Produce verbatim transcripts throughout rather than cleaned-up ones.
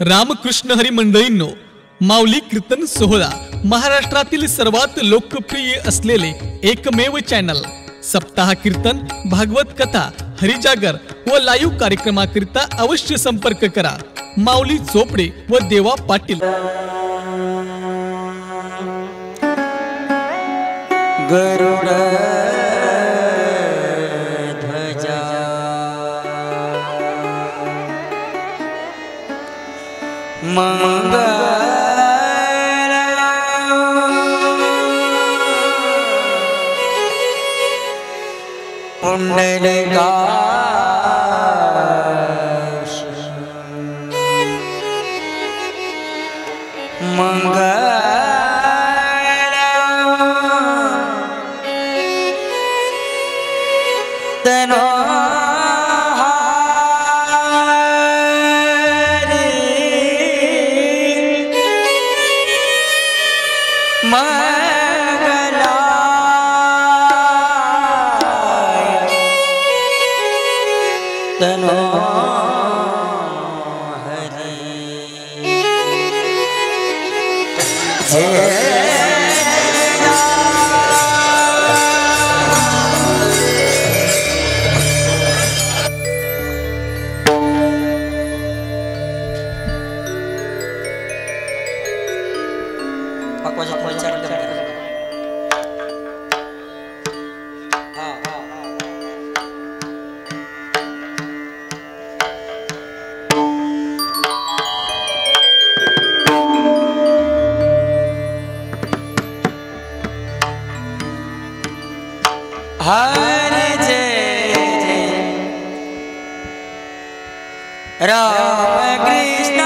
रामकृष्ण हरी मंडळींनो, माऊली कीर्तन सोहळा महाराष्ट्रातील सर्वात लोकप्रिय असलेले एकमेव चॅनल सप्ताह कीर्तन, भागवत कथा, हरिजागर व लाईव्ह कार्यक्रमाकरिता अवश्य संपर्क करा। माऊली चोपडे व देवा पाटील। गरुड मंगल पुंडलिका मंगल तनो हरे जय राम कृष्ण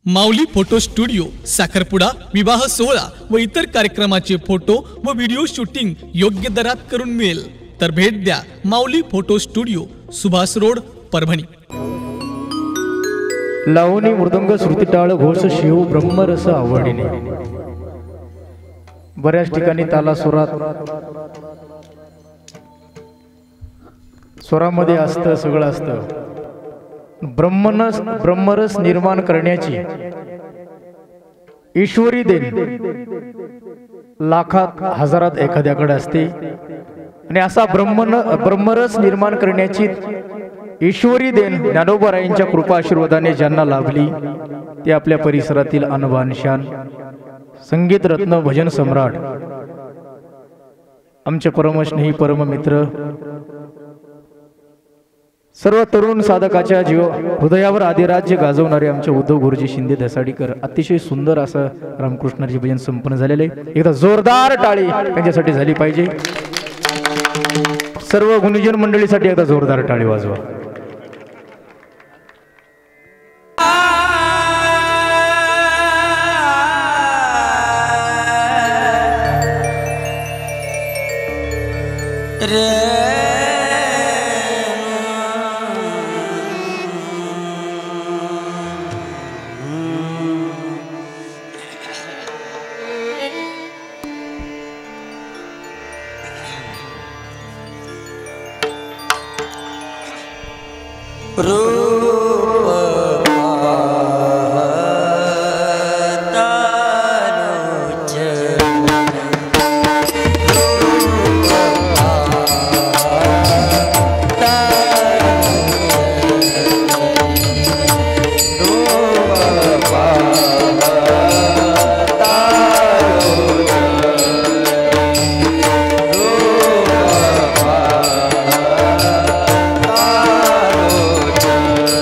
माऊली फोटो स्टुडिओ साखरपुडा विवाह सोहळा व इतर कार्यक्रमाचे फोटो व व्हिडिओ शूटिंग योग्य दरात करून मिळेल तर भेट द्या Mauli photo studio Subhash road Parbhani. लावणी मृदंग श्रुतिटाळ घोष शिव ब्रह्मरस आवडीने बऱ्याच ठिकाणी ताला सुरात स्वरामध्ये असतं सगळं असतं। ब्रह्मनस ब्रह्मरस निर्माण करण्याची ईश्वरी देण लाखात हजारात एखाद्याकडे असते आणि असा ब्रह्मन ब्रह्मरस निर्माण करण्याची ईश्वरी देण ज्ञानोबारायांच्या कृपा आशीर्वादाने ज्यांना लाभली ते आपल्या परिसरातील अनवान शान संगीत रत्न भजन सम्राट आमचे परमस्नेही परम मित्र सर्व तरुण साधकाच्या जीव हृदयावर आदिराज्य गाजवणारे आमचे उद्धव गुरुजी शिंदे धसाडीकर अतिशय सुंदर असं रामकृष्णाची भजन संपन्न झालेले एकदा जोरदार टाळी त्यांच्यासाठी झाली पाहिजे। सर्व गुणीजन मंडळीसाठी एकदा जोरदार टाळी वाजवा। रो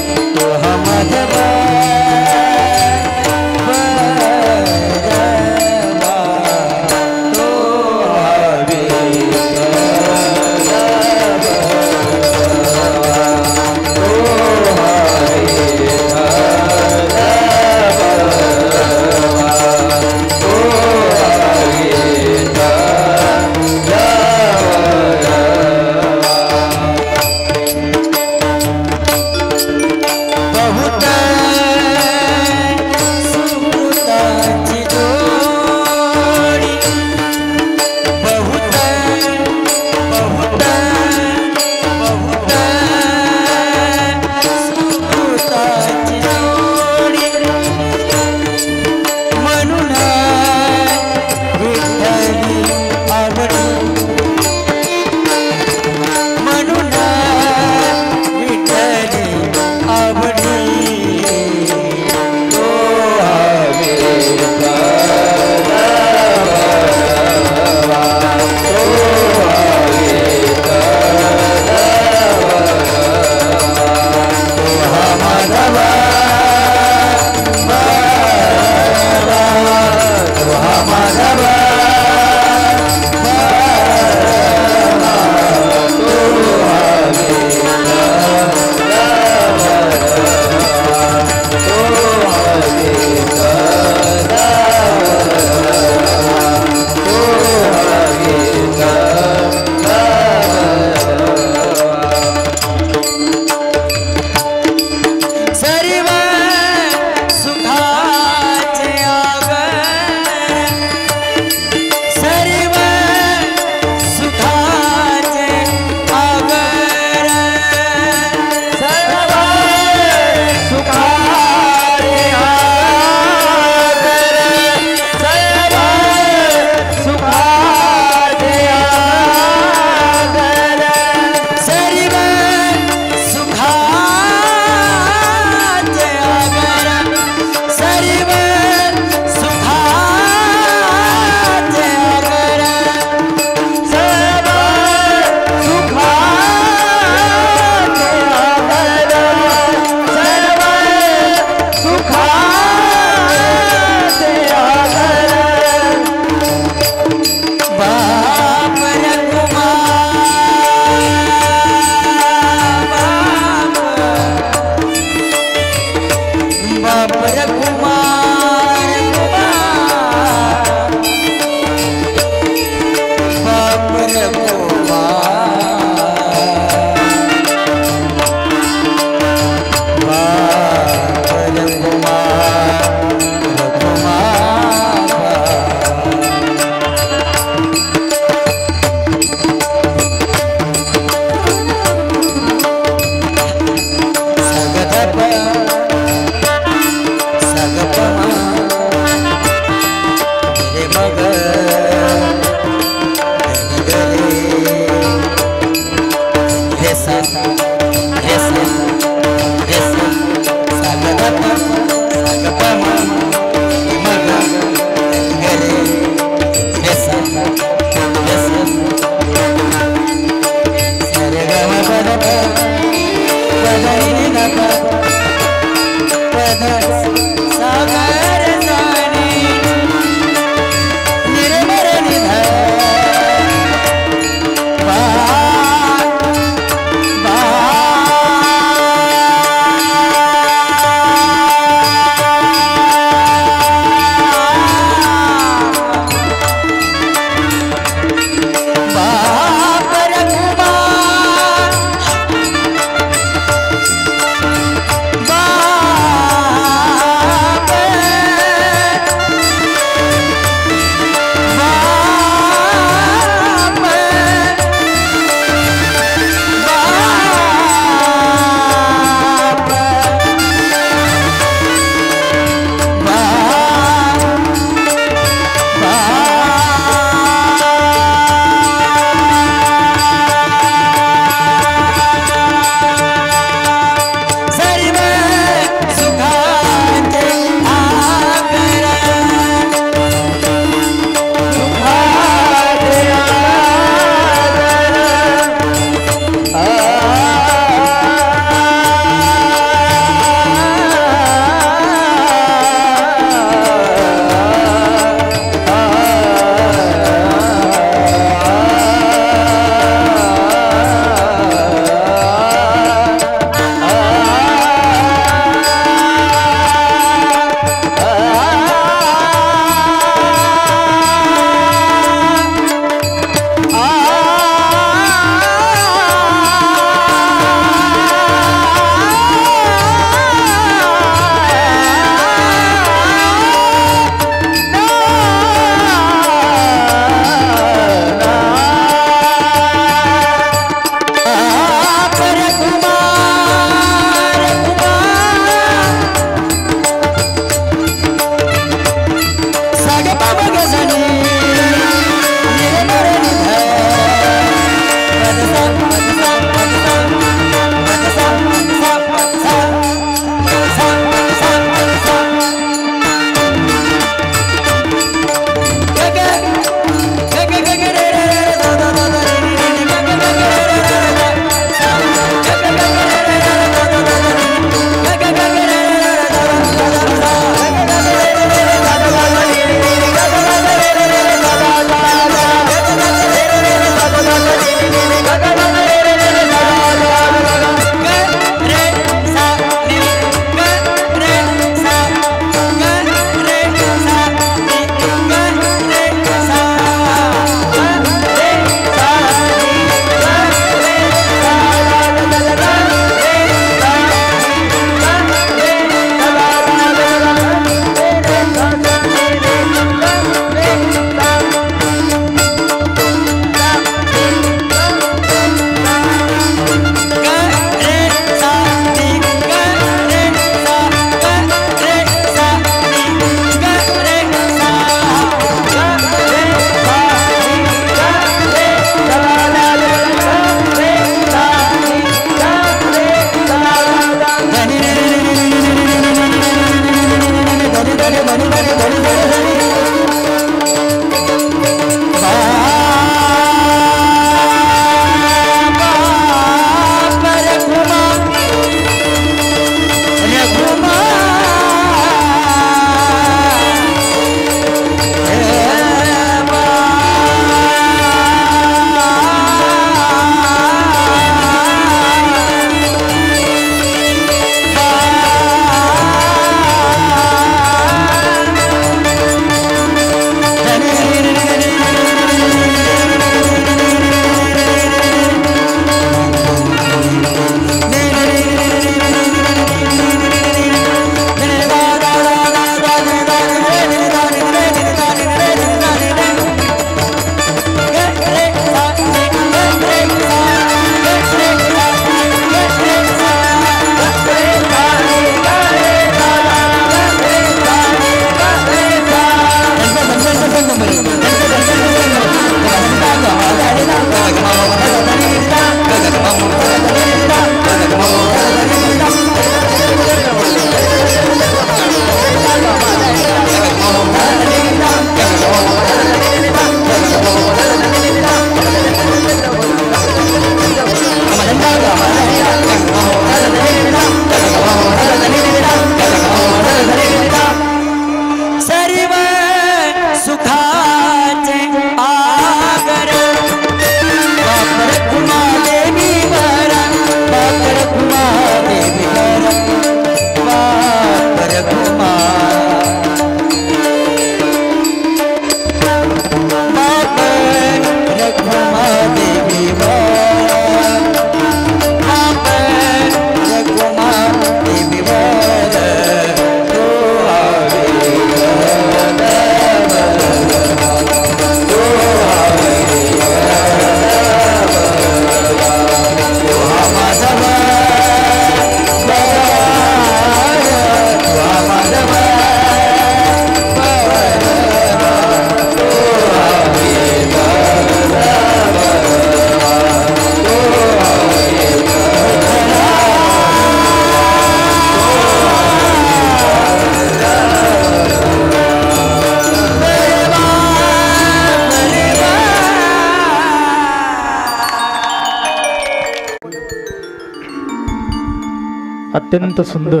अत्यंत सुंदर.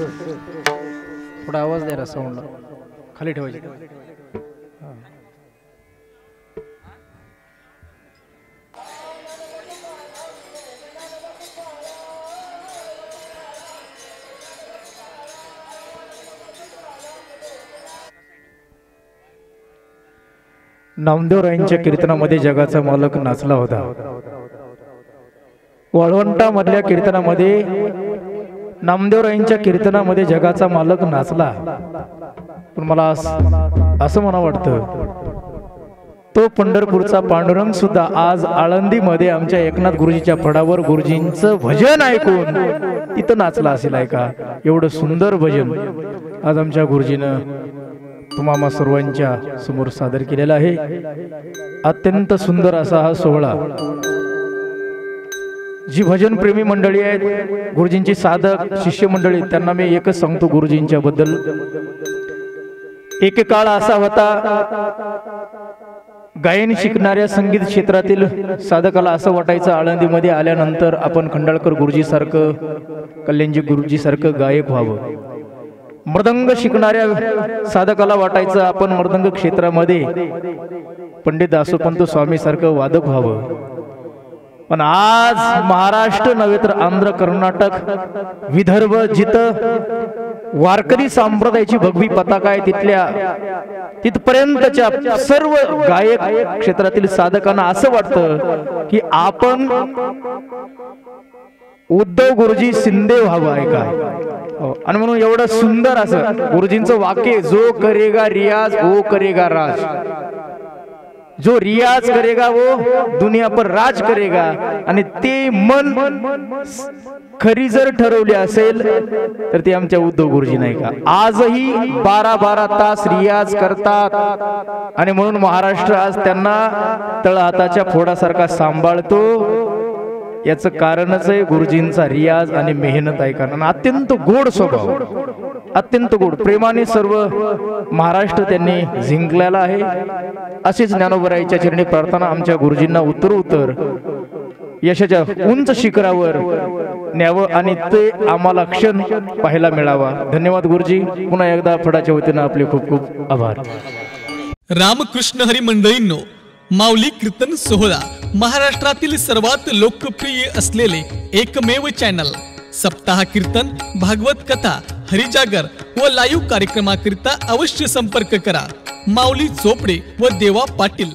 थोडा आवाज द्या साऊंडला, खाली ठेवायचे. नामदेवरायांच्या कीर्तनामध्ये जगाचा मालक नाचला होता. वाळवंटामधल्या कीर्तनामध्ये नामदेवरायांच्या कीर्तनामध्ये जगाचा मालक नाचला. पण मला असं म्हणा वाटतं, तो पंढरपूरचा पांडुरंग सुद्धा आज आळंदीमध्ये आमच्या एकनाथ गुरुजीच्या फडावर गुरुजींचं भजन ऐकून तिथं नाचला असेल. ऐका, एवढं सुंदर भजन आज आमच्या गुरुजीनं तुम्हा सर्वांच्या समोर सादर केलेला आहे. अत्यंत सुंदर असा हा सोहळा. जी भजन प्रेमी मंडळी आहेत, गुरुजींची साधक शिष्य मंडळी, त्यांना मी एकच सांगतो गुरुजींच्या बद्दल. एक काळ असा होता, गायन शिकणाऱ्या संगीत क्षेत्रातील साधकाला असं वाटायचं आळंदीमध्ये आल्यानंतर आपण खंडाळकर गुरुजी सारखं, कल्याणजी गुरुजी सारखं गायक व्हावं. मृदंग शिकणाऱ्या साधकाला वाटायचं आपण मृदंग क्षेत्रामध्ये पंडित दासोपंत स्वामी सारखं वादक व्हावं. पण आज महाराष्ट्र नव्हे तर आंध्र, कर्नाटक, विदर्भ, जिथं वारकरी संप्रदायाची भगवी पताका आहे, तिथल्या तिथपर्यंतच्या सर्व गायक क्षेत्रातील साधकांना असं वाटतं की आपण उद्धव गुरुजी शिंदे व्हावं आहे काय. आणि म्हणून एवढं सुंदर असं गुरुजींचं वाक्य, जो करेगा रियाज वो करेगा राज, जो रियाज करेगा वो दुनिया पर राज करेगा. आणि ते मन खरी जर ठरवली असेल तर ते आमच्या उद्धव गुरुजी नाही का. आजही बारा बारा तास रियाज करतात आणि म्हणून महाराष्ट्र आज त्यांना तळहाताच्या फोडासारखा सांभाळतो. याचं कारणच आहे गुरुजींचा रियाज आणि मेहनत आहे. कारण अत्यंत गोड स्वभाव, अत्यंत गोड, प्रेमाने सर्व महाराष्ट्र त्यांनी जिंकलेला आहे. अशीच ज्ञानोबराईच्या चरणी प्रार्थना आमच्या गुरुजींना उत्तरोत्तर यशाच्या उंच शिखरावर न्यावं आणि ते आम्हाला क्षण पाहायला मिळावा. धन्यवाद गुरुजी. पुन्हा एकदा फडाच्या वतीनं आपले खूप खूप आभार. रामकृष्ण हरी मंडळींनो, माऊली कीर्तन सोहळा महाराष्ट्रातील सर्वात लोकप्रिय असलेले एकमेव चॅनल. सप्ताह कीर्तन, भागवत कथा, हरिजागर व लाईव्ह कार्यक्रमाकरिता अवश्य संपर्क करा. माऊली चोपडे व देवा पाटील.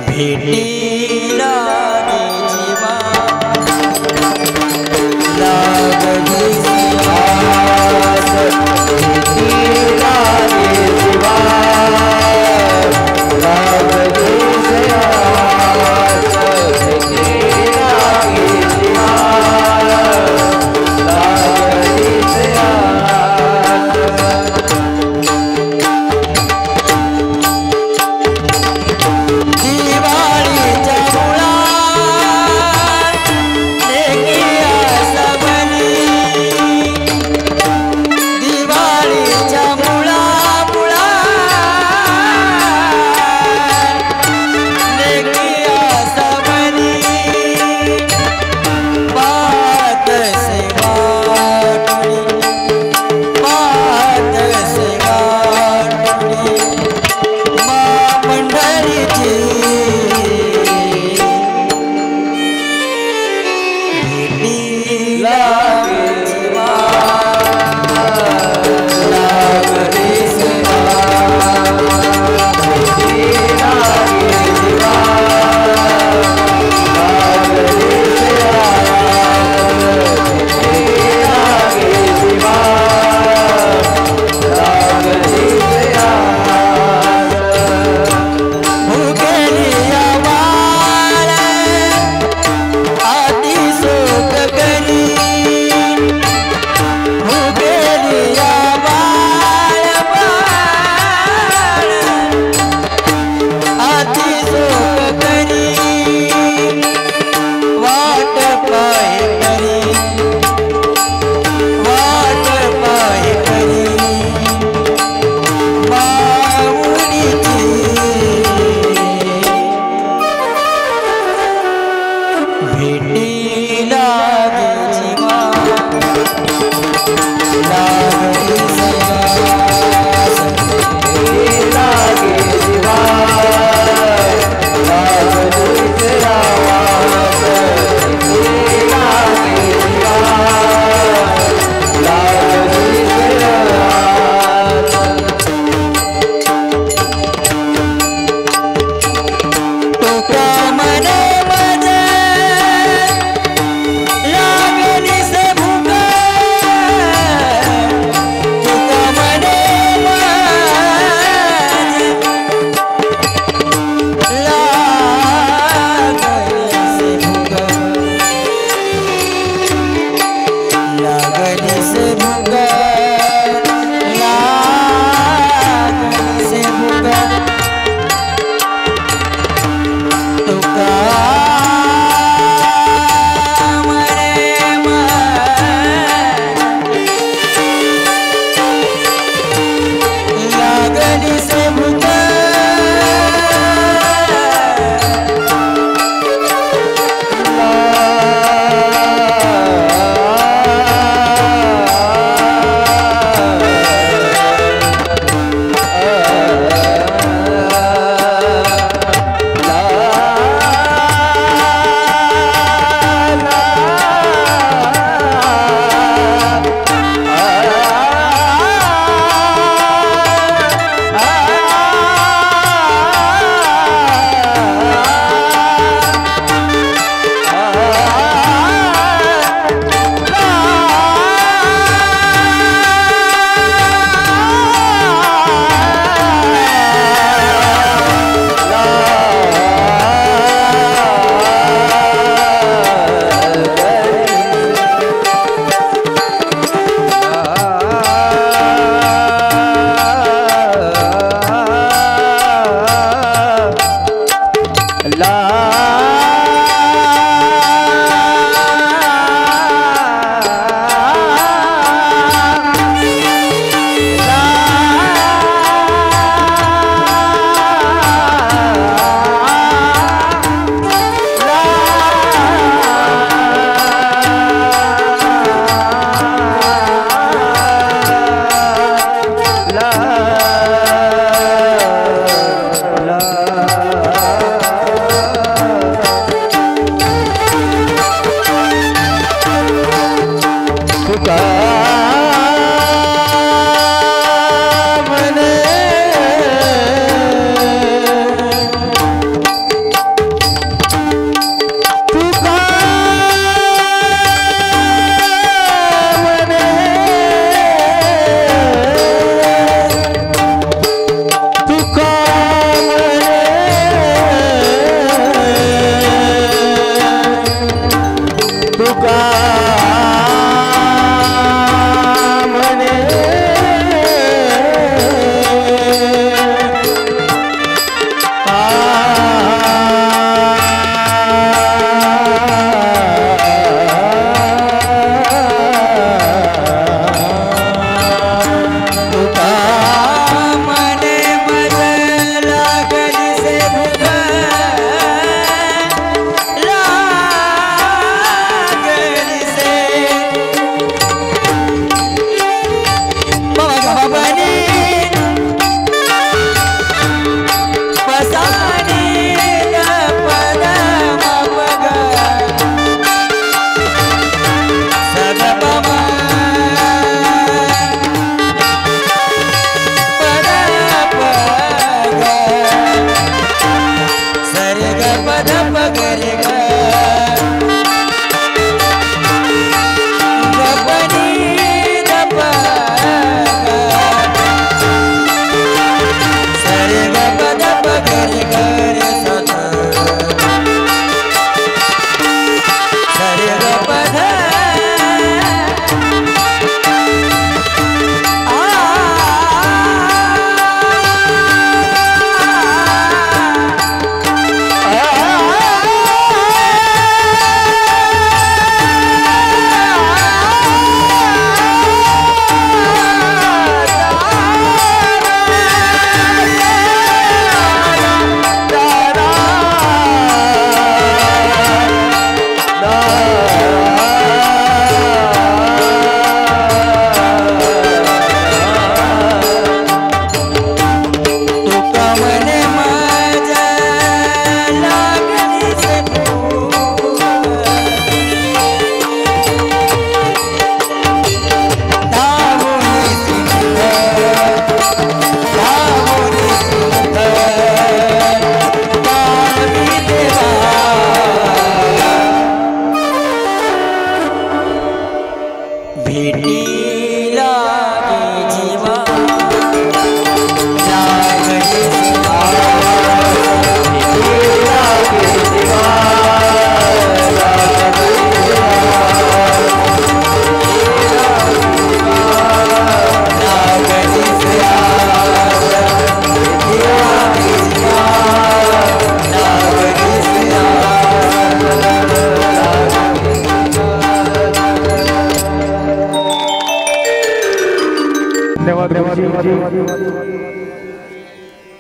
भेटीला रे जीवा लागलीसी आस भेटीला रे जीवा लागलीसी आस भेटीला रे जीवा लागलीसी आस दिवाळीच्या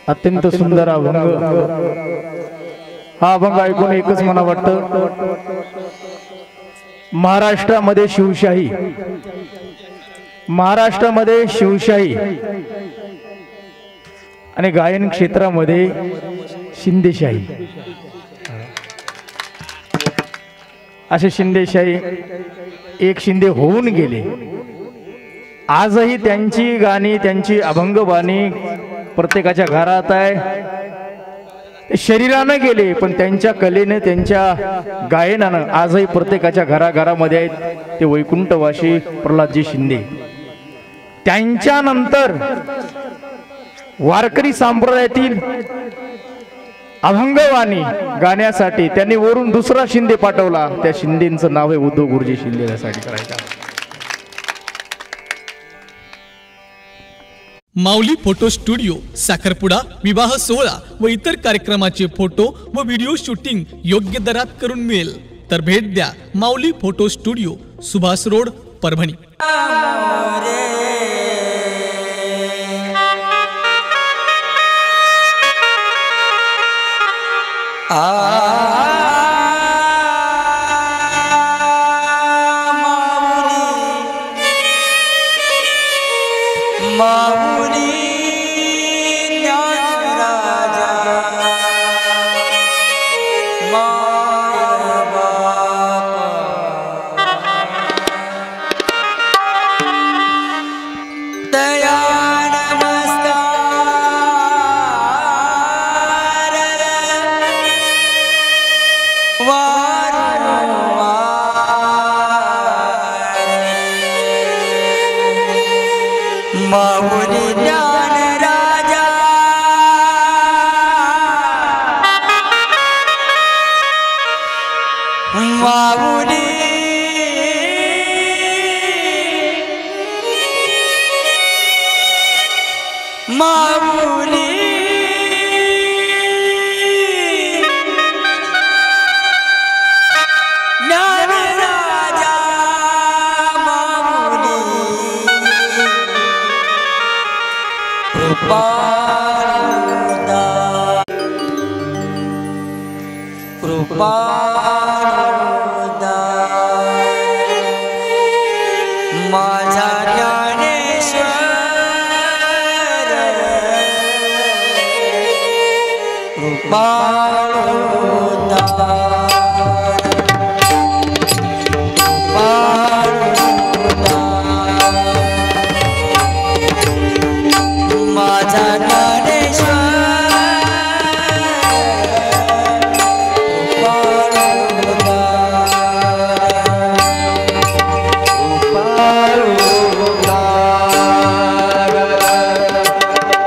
अत्यंत सुंदर अभंग. हा अभंग ऐकून एकच मला वाटतं, महाराष्ट्रामध्ये शिवशाही, महाराष्ट्रामध्ये शिवशाही आणि गायन क्षेत्रामध्ये शिंदेशाही, असे शिंदेशाही एक शिंदे होऊन गेले. आजही त्यांची गाणी, त्यांची अभंगवाणी प्रत्येकाच्या घरात आहे. ते शरीरानं गेले पण त्यांच्या कलेने, त्यांच्या गायनानं आजही प्रत्येकाच्या घराघरामध्ये आहेत. ते वैकुंठवासी प्रल्हादजी शिंदे. त्यांच्यानंतर वारकरी संप्रदायातील अभंगवाणी गाण्यासाठी त्यांनी वरून दुसरा शिंदे पाठवला. त्या शिंदेचं नाव आहे उद्धव गुरुजी शिंदे. यासाठी करायचा माऊली फोटो स्टुडिओ, साखरपुडा, विवाह सोहळा व इतर कार्यक्रमाचे फोटो व व्हिडिओ शूटिंग योग्य दरात करून मिळेल. तर भेट द्या Mauli photo studio, Subhash road, Parbhani.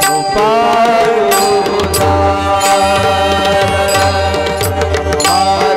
Bye.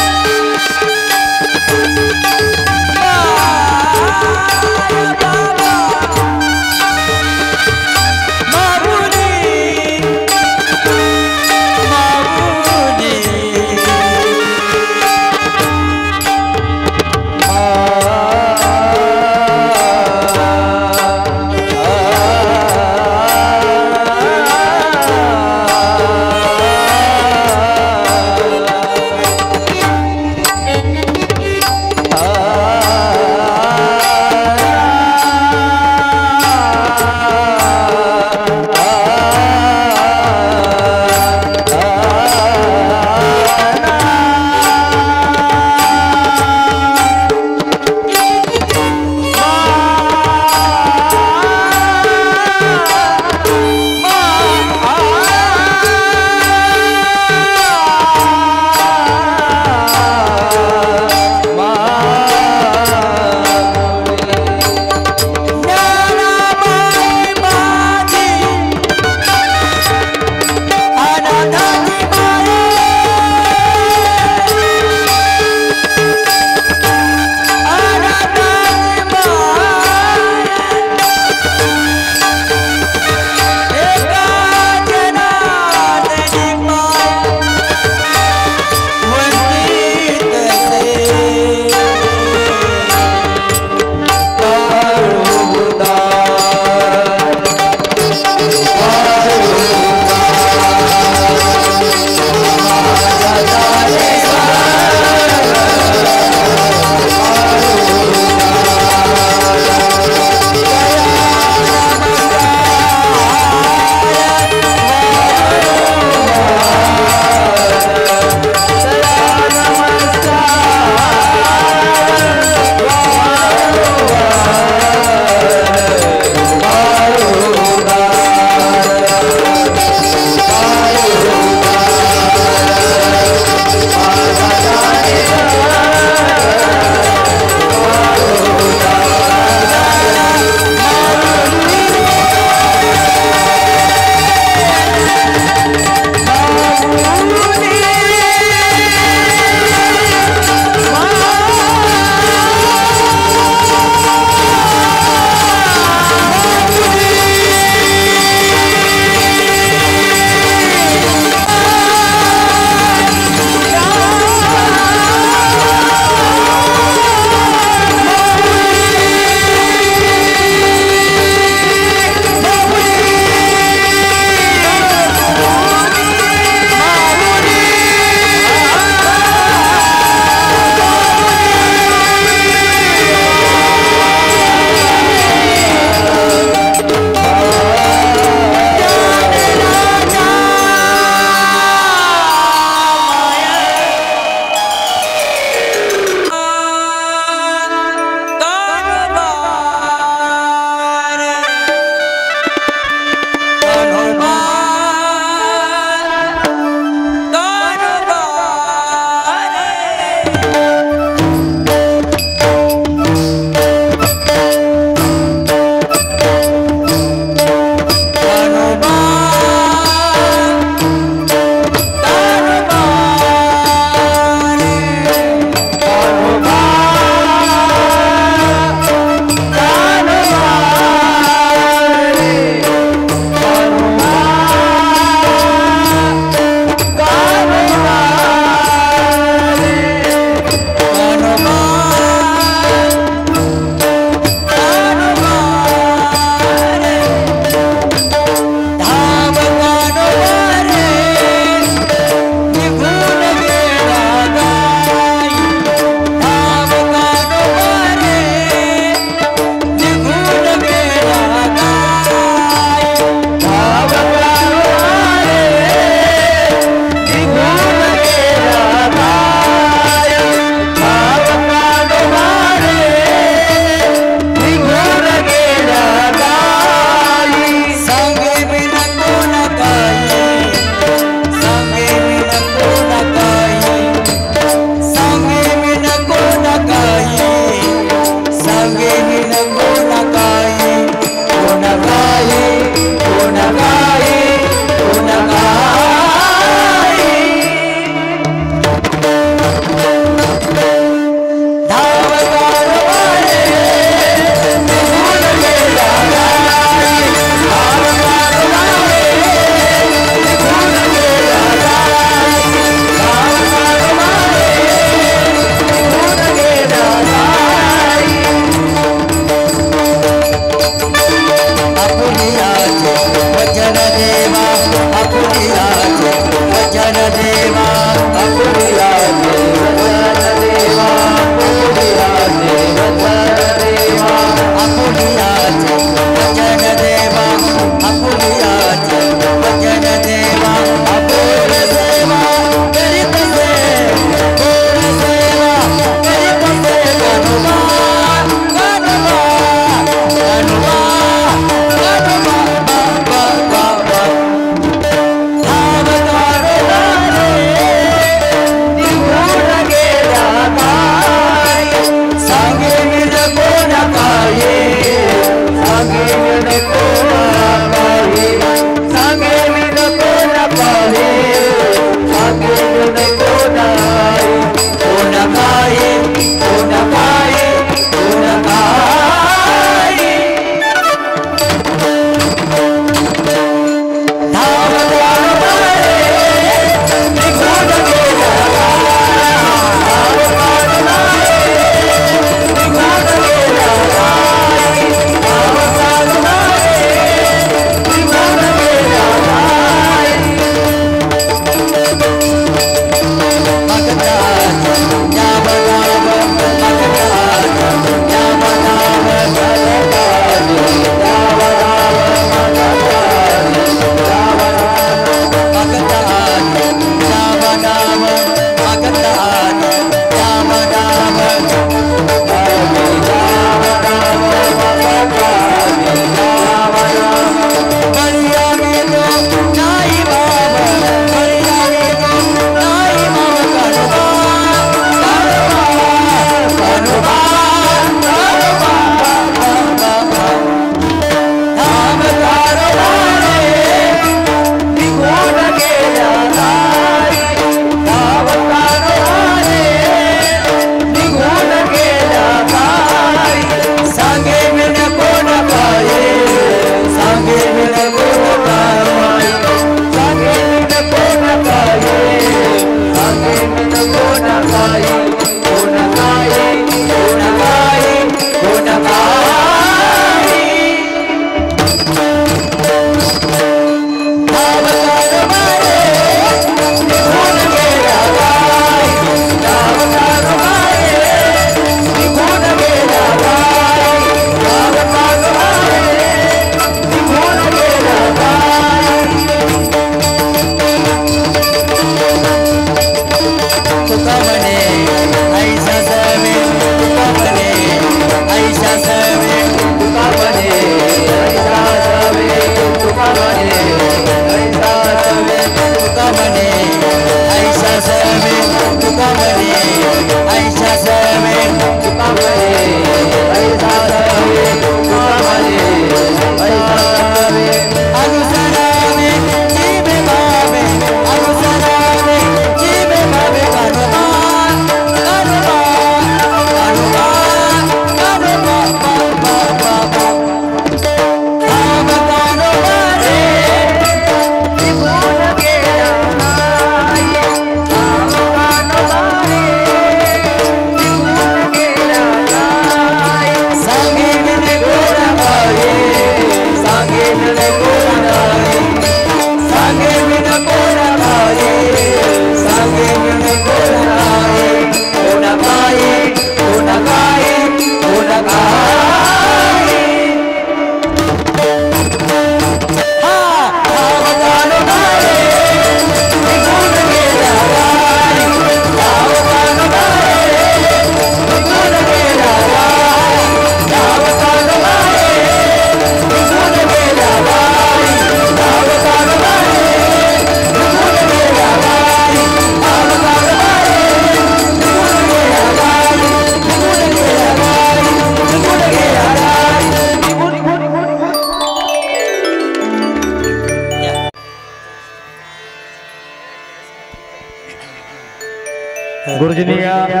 गुरुजींनी या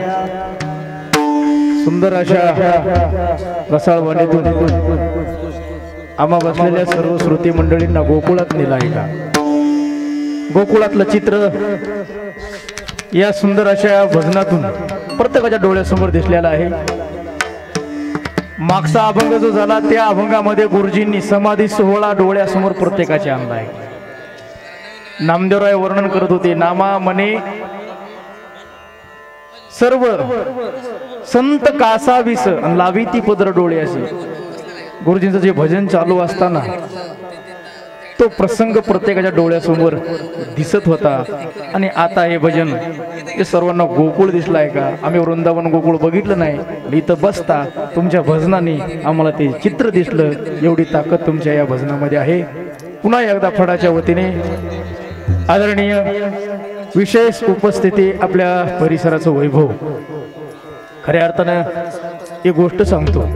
सुंदर अशा रसाळवाणीतून आम्हा बसलेल्या सर्व श्रोते मंडळींना गोकुळात नेला आहे का? गोकुळातलं चित्र या सुंदर अशा भजनातून प्रत्येकाच्या डोळ्यासमोर दिसलेला आहे. मागचा अभंग जो झाला त्या अभंगामध्ये गुरुजींनी समाधी सोहळा डोळ्यासमोर प्रत्येकाचे आणला आहे. नामदेवराय वर्णन करत होते, नामा मने सर्व संत कासावीस लावी ती पदर डोळे असे. गुरुजींचं जे भजन चालू असताना तो प्रसंग प्रत्येकाच्या डोळ्यासमोर दिसत होता. आणि आता हे भजन हे सर्वांना गोकुळ दिसलं आहे का? आम्ही वृंदावन गोकुळ बघितलं नाही, इथं बसता तुमच्या भजनाने आम्हाला ते चित्र दिसलं. एवढी ताकद तुमच्या या भजनामध्ये आहे. पुन्हा एकदा फडाच्या वतीने आदरणीय विशेष उपस्थिती आपल्या परिसराचं वैभव. खऱ्या अर्थानं एक गोष्ट सांगतो,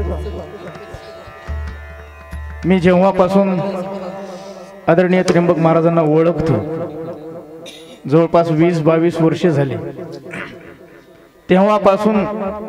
मी जेव्हापासून आदरणीय त्र्यंबक महाराजांना ओळखतो, जवळपास वीस बावीस वर्ष झाली, तेव्हापासून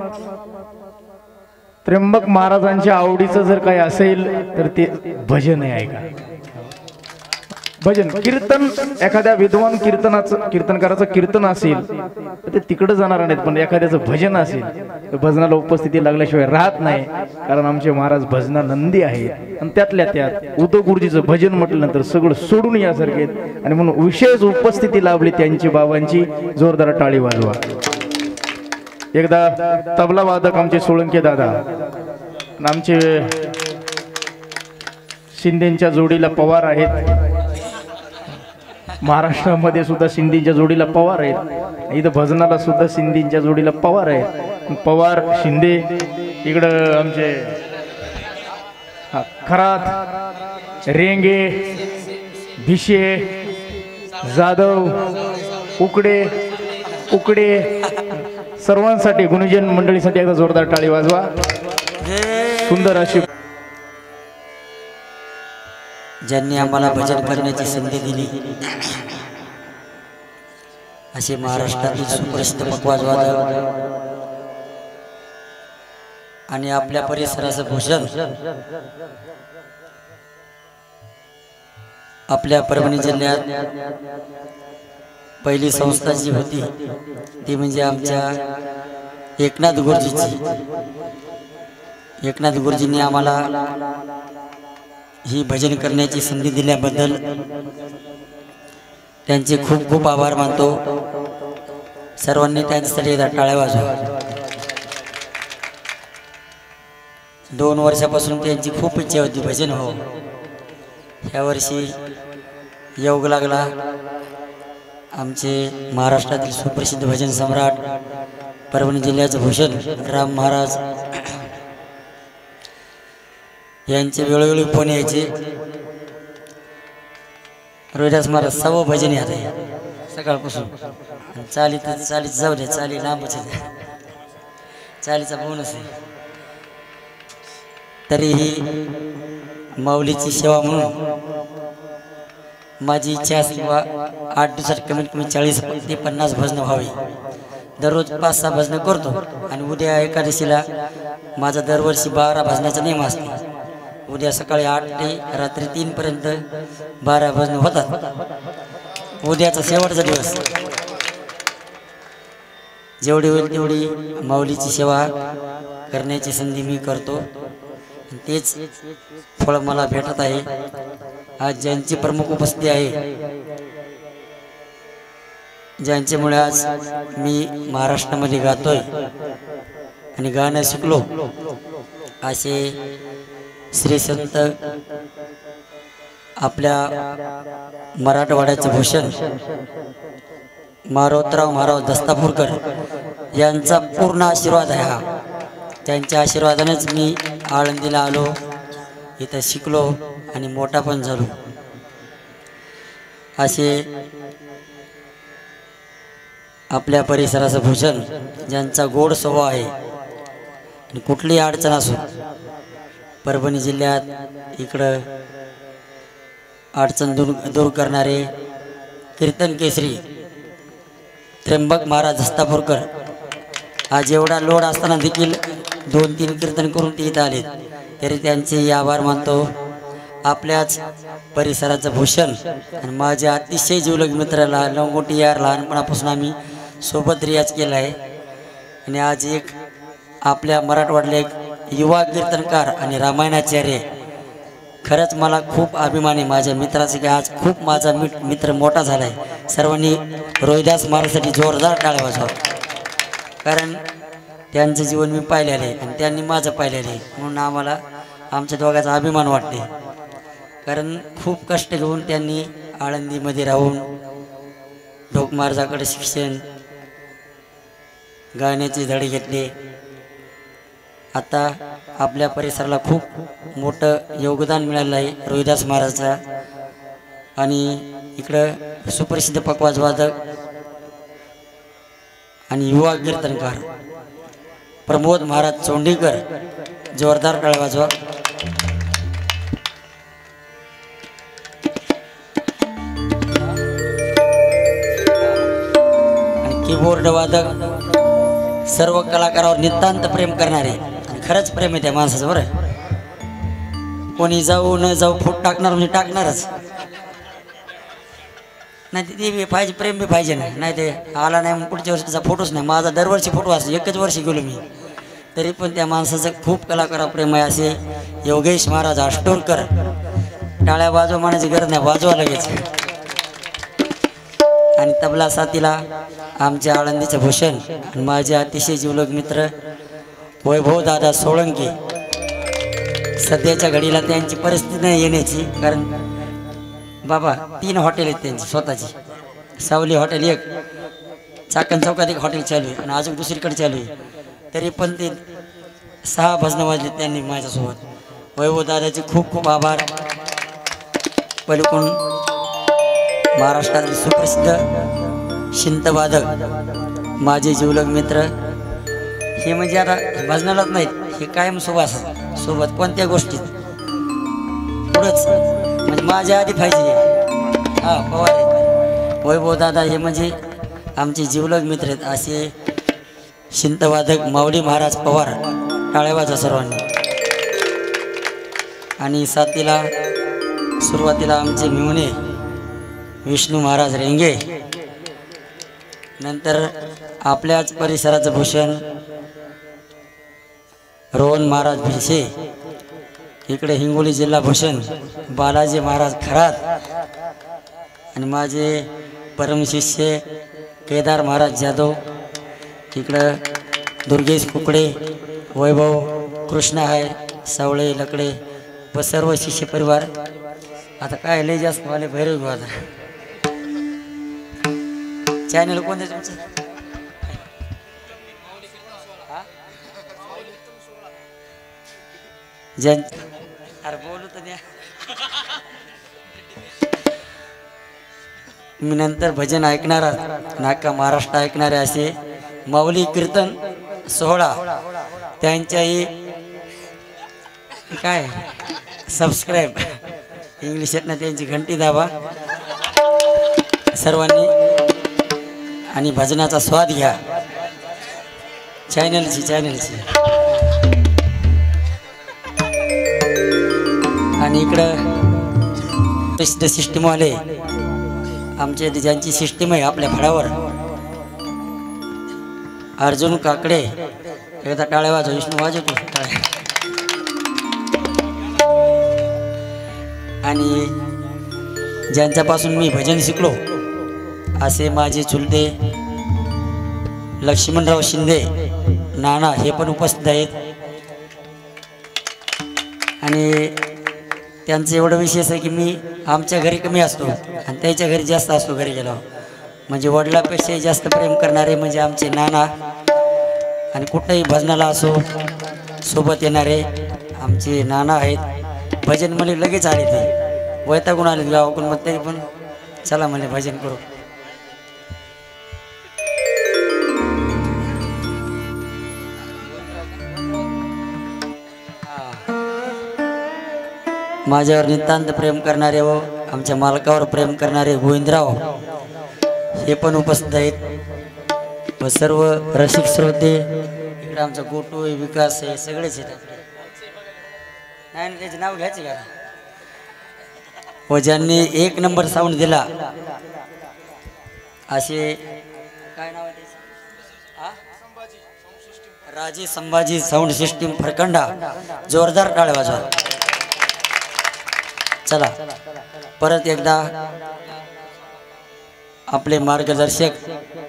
त्र्यंबक महाराजांच्या आवडीचं जर काही असेल तर ते भजन आहे का? भजन कीर्तन, एखाद्या विद्वान कीर्तनाचं कीर्तनकाराचं कीर्तन असेल तर ते तिकडे जाणार नाहीत, पण एखाद्याचं भजन असेल तर भजनाला उपस्थिती लागल्याशिवाय राहत नाही. कारण आमचे महाराज भजनानंदी आहेत आणि त्यातल्या त्यात उद्धव गुरुजीचं भजन म्हटल्यानंतर सगळं सोडून यासारखे आहेत. आणि म्हणून विशेष उपस्थिती लाभली त्यांची बाबांची. जोरदार टाळी वाजवा. एकदा तबला वादक आमचे सोळंके दादा, आमचे शिंदेच्या जोडीला पवार आहेत, महाराष्ट्रामध्ये सुद्धा सिंधींच्या जोडीला पवार आहेत, इथं भजनाला सुद्धा सिंधींच्या जोडीला पवार आहेत. पवार शिंदे इकडं आमचे खरात, रेंगे, भिशे, जाधव, उकडे उकडे सर्वांसाठी गुणजन मंडळीसाठी एकदा जोरदार टाळी वाजवा. सुंदर अशी ज्यांनी आम्हाला भजन करण्याची संधी दिली असे महाराष्ट्रातील सुप्रसिद्ध पखवाज वादक आणि आपल्या परिसराचं भूषण आपल्या परभणी जिल्ह्यात पहिली संस्था जी होती ती म्हणजे आमच्या एकनाथ गुरुजीची. एकनाथ गुरुजींनी आम्हाला ही भजन करण्याची संधी दिल्याबद्दल त्यांचे खूप खूप आभार मानतो. सर्वांनी त्यांच्यासाठी एकदा टाळ्या वाजवा. दोन वर्षापासून त्यांची खूप इच्छा होती भजन हो. ह्या वर्षी योग लागला. आमचे महाराष्ट्रातील सुप्रसिद्ध भजन सम्राट परभणी जिल्ह्याचं भूषण राम महाराज यांचे वेळोवेळी फोन यायचे. रोहिदास महाराज सव भजन यात आहे सकाळपासून. चालीत चालीत जाऊ द्या, चाली लांबच आहे, चालीचा बोनस आहे. तरीही माऊलीची सेवा म्हणून माझी इच्छा असेल बा आठ दिवसात कमीत कमी चाळीस ते पन्नास भजनं व्हावी. दररोज पाच सहा भजनं करतो आणि उद्या एकादशीला माझा दरवर्षी बारा भजनाचा नियम असतो. उद्या सकाळी आठ ते रात्री तीन पर्यंत बारा भजनं होतात. उद्याचा शेवटचा दिवस. जेवढी होईल तेवढी माऊलीची सेवा करण्याची संधी मी करतो. तेच फळ मला भेटत आहे. आज ज्यांची प्रमुख उपस्थिती आहे, ज्यांच्यामुळे आज मी महाराष्ट्रामध्ये गातोय आणि गाणं शिकलो असे श्री संत आपल्या मराठवाड्याचं भूषण मारोतराव महाराज दस्तापूरकर यांचा पूर्ण आशीर्वाद आहे हा. त्यांच्या आशीर्वादानेच मी आळंदीला आलो, इथं शिकलो आणि मोठा पण झालो. असे आपल्या परिसराचं भूषण ज्यांचा गोड स्वभाव आहे आणि कुठलीही अडचण असो परभणी जिल्ह्यात इकडं अडचण दूर दूर करणारे कीर्तन केसरी त्र्यंबक महाराज हस्तापूरकर आज एवढा लोड असताना देखील दोन तीन कीर्तन करून ते इथं आले, तरी त्यांचे आभार मानतो. आपल्याच परिसराचं भूषण आणि माझे अतिशय जीवलग मित्राला लंगोटी यार लहानपणापासून आम्ही सोबत रियाज केला आहे. आणि आज एक आपल्या मराठवाड्याला एक युवा कीर्तनकार आणि रामायणाचार्य, खरंच मला खूप अभिमान आहे माझ्या मित्राचा की आज खूप माझा मित मित्र मोठा झाला आहे. सर्वांनी रोहिदास महाराजसाठी जोरदार टाळ्या वाजवा, कारण त्यांचं जीवन मी पाहिलेलं आहे आणि त्यांनी माझं पाहिलेलं आहे, म्हणून आम्हाला आमच्या दोघांचा अभिमान वाटते. कारण खूप कष्ट घेऊन त्यांनी आळंदीमध्ये राहून ढोक महाराजाकडे शिक्षण, गाण्याचे धडे घेतले. आता आपल्या परिसराला खूप मोठं योगदान मिळालं आहे रोहिदास महाराजचा. आणि इकडं सुप्रसिद्ध पखवाज वादक आणि युवा कीर्तनकार प्रमोद महाराज चोंडीकर, जोरदार टाळ्या वाजवा. आणि कीबोर्ड वादक सर्व कलाकारावर नितांत प्रेम करणारे, आणि खरंच प्रेम आहे त्या माणसाचं बरं. कोणी जाऊ न जाऊ फूट टाकणार म्हणजे टाकणारच, नाही ते बी पाहिजे, प्रेम बी पाहिजे ना. नाही ते आला नाही पुढच्या वर्षीचा फोटोच नाही. माझा दरवर्षी फोटो असतो, एकच वर्षी गेलो मी, तरी पण त्या माणसाचं खूप कलाकारावर प्रेम आहे. असे योगेश महाराज आष्टोरकर, टाळ्या वाजवा म्हणायची गरज नाही, वाजवा लगेच. आणि तबला साथीला आमच्या आळंदीचं भूषण आणि माझे अतिशय जीवलग मित्र वैभव दादा सोळंकी. सध्याच्या घडीला त्यांची परिस्थिती नाही येण्याची, कारण बाबा तीन हॉटेल आहेत त्यांची स्वतःची. सावली हॉटेल एक, चाकण चौकात एक हॉटेल चालू आहे आणि अजून दुसरीकडे चालू आहे, तरी पण ते सहा भजनं वाजले त्यांनी माझ्यासोबत. वैभव दादाचे खूप खूप आभार. पलीकडून महाराष्ट्रातील सुप्रसिद्ध शिंतवादक माझे जीवलग मित्र, हे म्हणजे आता भजनालाच नाहीत, हे कायम सोबत असतात, सोबत कोणत्या गोष्टीत पुढंच, म्हणजे माझ्या आधी पाहिजे. हा पवार आहेत वैभव दादा, हे म्हणजे आमचे जीवलग मित्र आहेत. असे शिंतवादक माऊली महाराज पवार, टाळ्या वाजवा सर्वांनी. आणि साथीला सुरुवातीला आमचे मिवणे विष्णू महाराज रेंगे, नंतर आपल्याच परिसराचं भूषण रोहन महाराज भिसे, इकडे हिंगोली जिल्हा भूषण बालाजी महाराज खरात, आणि माझे परमशिष्य केदार महाराज जाधव, इकडं दुर्गेश कुकडे, वैभव कृष्ण आहे, सावळे लकडे व सर्व शिष्य परिवार. आता काय लय जास्त वाले भैरव घेऊ. आता चॅनल कोणते तुमचं? जन अरे बोलू तर द्या. मी नंतर भजन ऐकणारा, नाका महाराष्ट्र ऐकणारे असे माऊली कीर्तन सोहळा, त्यांच्याही काय सबस्क्राईब इंग्लिशातनं त्यांची घंटी दाबा सर्वांनी, आणि भजनाचा स्वाद घ्या चॅनलची चॅनलची. आणि इकडं प्रसिद्ध सिस्टीमवाले आमचे, ज्यांची सिस्टीम आहे आपल्या फळावर, अर्जुन काकडे, एकदा टाळ्या वाजव. विष्णू वाजवतो टाळ्या. आणि ज्यांच्यापासून मी भजन शिकलो असे माझे चुलते लक्ष्मणराव शिंदे नाना, हे पण उपस्थित आहेत. आणि त्यांचं एवढं विशेष आहे की मी आमच्या घरी कमी असतो आणि त्याच्या घरी जास्त असतो. घरी गेलो म्हणजे वडिलापेक्षाही जास्त प्रेम करणारे म्हणजे आमचे नाना, आणि कुठंही भजनाला असो सोबत येणारे आमचे नाना आहेत. भजन म्हणे लगेच आले, ते वैतागून आले गावाकडून, मग तरी पण चला म्हणे भजन करू. माझ्यावर नितांत प्रेम करणारे व आमच्या मालकावर प्रेम करणारे गोविंदराव, हे पण उपस्थित आहेत. व सर्व रसिक श्रोते इकडे आमचा गोटू आहे, विकास आहे, सगळेच आहेत. नाही नाही, त्याचे नाव घ्यायचे का? व ज्यांनी एक नंबर साऊंड दिला असे काय नाव आहे त्याचे? आ? राजे संभाजी साऊंड सिस्टीम फरकंडा, जोरदार टाळ्या वाजवा. चला परत एकदा आपले मार्गदर्शक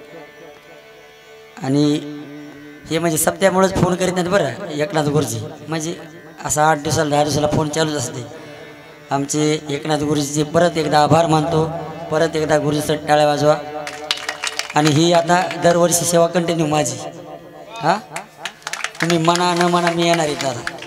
आणि हे म्हणजे सप्त्यामुळेच फोन करीत नाहीत बरं एकनाथ गुरुजी, म्हणजे असा आठ दिवसाला दहा दिवसाला फोन चालूच असते आमचे. एकनाथ गुरुजीचे परत एकदा आभार मानतो. परत एकदा गुरुजीचं टाळ्या वाजवा. आणि ही आता दरवर्षी सेवा कंटिन्यू माझी. हां तुम्ही मना न मना मी येणार आहे दादा.